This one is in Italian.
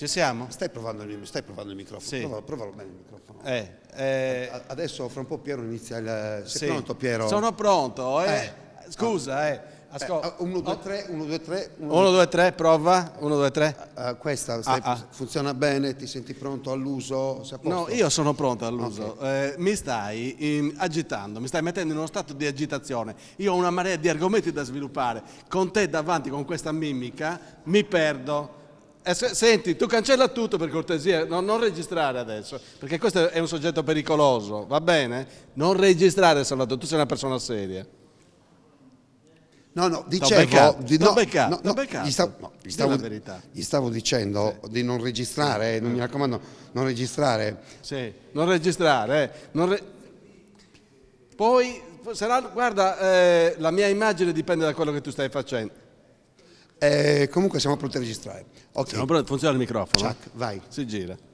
Ci siamo? Stai provando il microfono? Sì. Provalo bene il microfono. Adesso fra un po' Piero inizia il... Sei pronto, Piero? Sono pronto, Scusa, ascolta. 1, 2, 3, 1, 2, 3. 1, 2, 3, prova. 1, 2, 3. Questa funziona bene? Ti senti pronto all'uso? Sei a posto? No, io sono pronto all'uso. Okay. Mi stai agitando, mi stai mettendo in uno stato di agitazione. Io ho una marea di argomenti da sviluppare. Con te davanti, con questa mimica, mi perdo. Senti, tu cancella tutto per cortesia, non registrare adesso, perché questo è un soggetto pericoloso, va bene? Non registrare, Salvatore, tu sei una persona seria. No, dicevo... Gli stavo dicendo di non registrare, mi raccomando, non registrare. Sì, non registrare. Poi, guarda, la mia immagine dipende da quello che tu stai facendo. Comunque siamo pronti a registrare. Okay. Funziona il microfono? Chuck, vai. Si gira.